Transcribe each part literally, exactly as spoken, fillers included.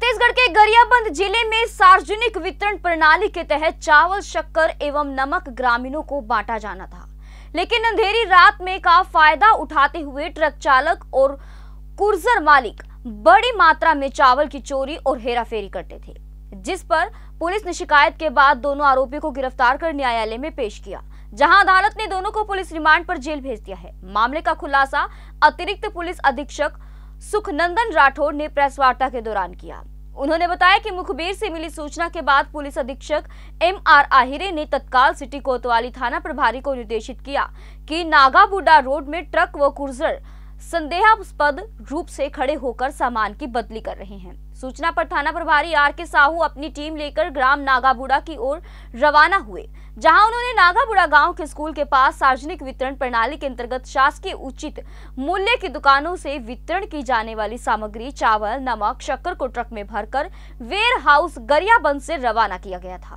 छत्तीसगढ़ के गरियाबंद जिले में सार्वजनिक वितरण प्रणाली के तहत चावल, शक्कर एवं नमक ग्रामीणों को बांटा जाना था, लेकिन अंधेरी रात में का फायदा उठाते हुए ट्रक चालक और कुर्जर मालिक बड़ी मात्रा में चावल की चोरी और हेराफेरी करते थे, जिस पर पुलिस ने शिकायत के बाद दोनों आरोपियों को गिरफ्तार कर न्यायालय में पेश किया, जहां अदालत ने दोनों को पुलिस रिमांड पर जेल भेज दिया है। मामले का खुलासा अतिरिक्त पुलिस अधीक्षक सुखनंदन राठौड़ ने प्रेस वार्ता के दौरान किया। उन्होंने बताया कि मुखबिर से मिली सूचना के बाद पुलिस अधीक्षक एम आर आहिरे ने तत्काल सिटी कोतवाली थाना प्रभारी को निर्देशित किया कि नागाबुडा रोड में ट्रक व कुर्जर संदेहास्पद रूप से खड़े होकर सामान की बदली कर रहे हैं। सूचना पर थाना प्रभारी आर के साहू अपनी टीम लेकर ग्राम नागाबुडा की ओर रवाना हुए, जहां उन्होंने नागाबुडा गांव के स्कूल के पास सार्वजनिक वितरण प्रणाली के अंतर्गत शासकीय उचित मूल्य की दुकानों से वितरण की जाने वाली सामग्री चावल, नमक, शक्कर को ट्रक में भरकर वेयर हाउस गरियाबंद से रवाना किया गया था,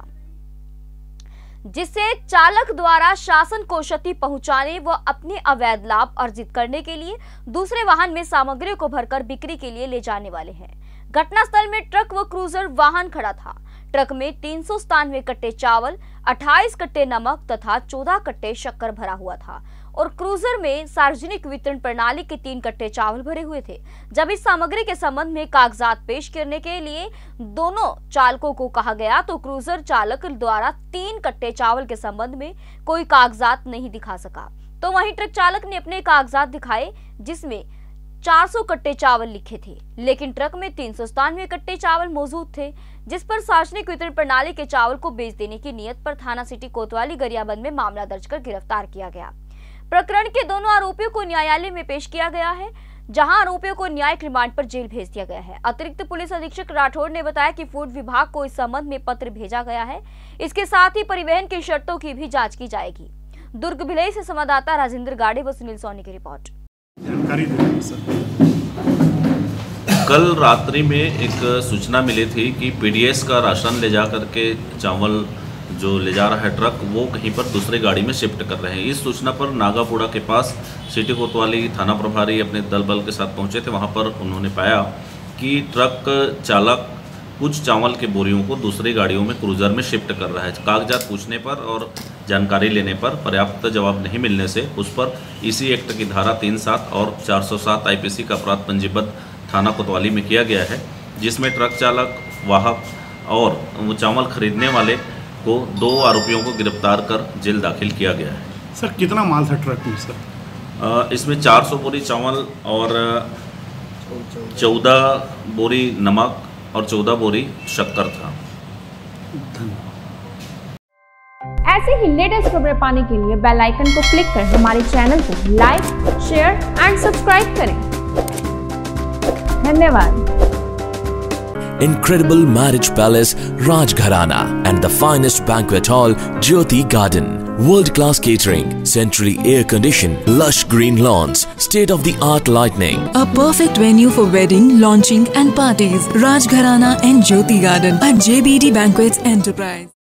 जिससे चालक द्वारा शासन को क्षति पहुंचाने व अपने अवैध लाभ अर्जित करने के लिए दूसरे वाहन में सामग्री को भरकर बिक्री के लिए ले जाने वाले हैं। घटनास्थल में ट्रक व क्रूजर वाहन खड़ा था। ट्रक में तीन सौ सतानवे कट्टे चावल, अट्ठाईस कट्टे नमक तथा चौदह कट्टे शक्कर भरा हुआ था और क्रूजर में सार्वजनिक वितरण प्रणाली के तीन कट्टे चावल भरे हुए थे। जब इस सामग्री के संबंध में कागजात पेश करने के लिए दोनों चालकों को कहा गया तो क्रूजर चालक द्वारा तीन कट्टे चावल के संबंध में कोई कागजात नहीं दिखा सका, तो वहीं ट्रक चालक ने अपने कागजात दिखाए जिसमें चार सौ कट्टे चावल लिखे थे, लेकिन ट्रक में तीन सौ सतानवे कट्टे चावल मौजूद थे, जिस पर सार्वजनिक वितरण प्रणाली के चावल को बेच देने की नियत पर थाना सिटी कोतवाली गरियाबंद में मामला दर्ज कर गिरफ्तार किया गया। प्रकरण के दोनों आरोपियों को न्यायालय में पेश किया गया है, जहां आरोपियों को न्यायिक रिमांड पर जेल भेज दिया गया है। अतिरिक्त पुलिस अधीक्षक राठौड़ ने बताया कि फूड विभाग को इस संबंध में पत्र भेजा गया है। इसके साथ ही परिवहन की शर्तों की भी जाँच की जाएगी। दुर्ग भिलाई से संवाददाता राजेंद्र गाड़े व सुनील सोनी की रिपोर्ट। जानकारी दें सर। कल रात्रि में एक सूचना मिली थी कि पीडीएस का राशन ले जा करके चावल जो ले जा रहा है ट्रक वो कहीं पर दूसरी गाड़ी में शिफ्ट कर रहे हैं। इस सूचना पर नागापुड़ा के पास सिटी कोतवाली थाना प्रभारी अपने दल बल के साथ पहुंचे थे। वहां पर उन्होंने पाया कि ट्रक चालक कुछ चावल के बोरियों को दूसरी गाड़ियों में क्रूजर में शिफ्ट कर रहा है। कागजात पूछने पर और जानकारी लेने पर पर्याप्त जवाब नहीं मिलने से उस पर इसी एक्ट की धारा तीन सात और चार सौ सात आईपीसी का अपराध पंजीबद्ध थाना कोतवाली में किया गया है, जिसमें ट्रक चालक, वाहक और वो चावल खरीदने वाले को दो आरोपियों को गिरफ्तार कर जेल दाखिल किया गया है। सर कितना माल था ट्रक में सर? इसमें चार सौ बोरी चावल और चौदह बोरी नमक और चौदह बोरी शक्कर था। ऐसे ही लेटेस्ट खबरें पाने के लिए बेल आइकन को क्लिक कर हमारे चैनल को लाइक, शेयर एंड सब्सक्राइब करें। धन्यवाद। Incredible marriage palace Rajgharana and the finest banquet hall Jyoti Garden. World-class catering, centrally air-conditioned, lush green lawns, state-of-the-art lighting. A perfect venue for wedding, launching and parties. Rajgharana and Jyoti Garden at J B D Banquets Enterprise.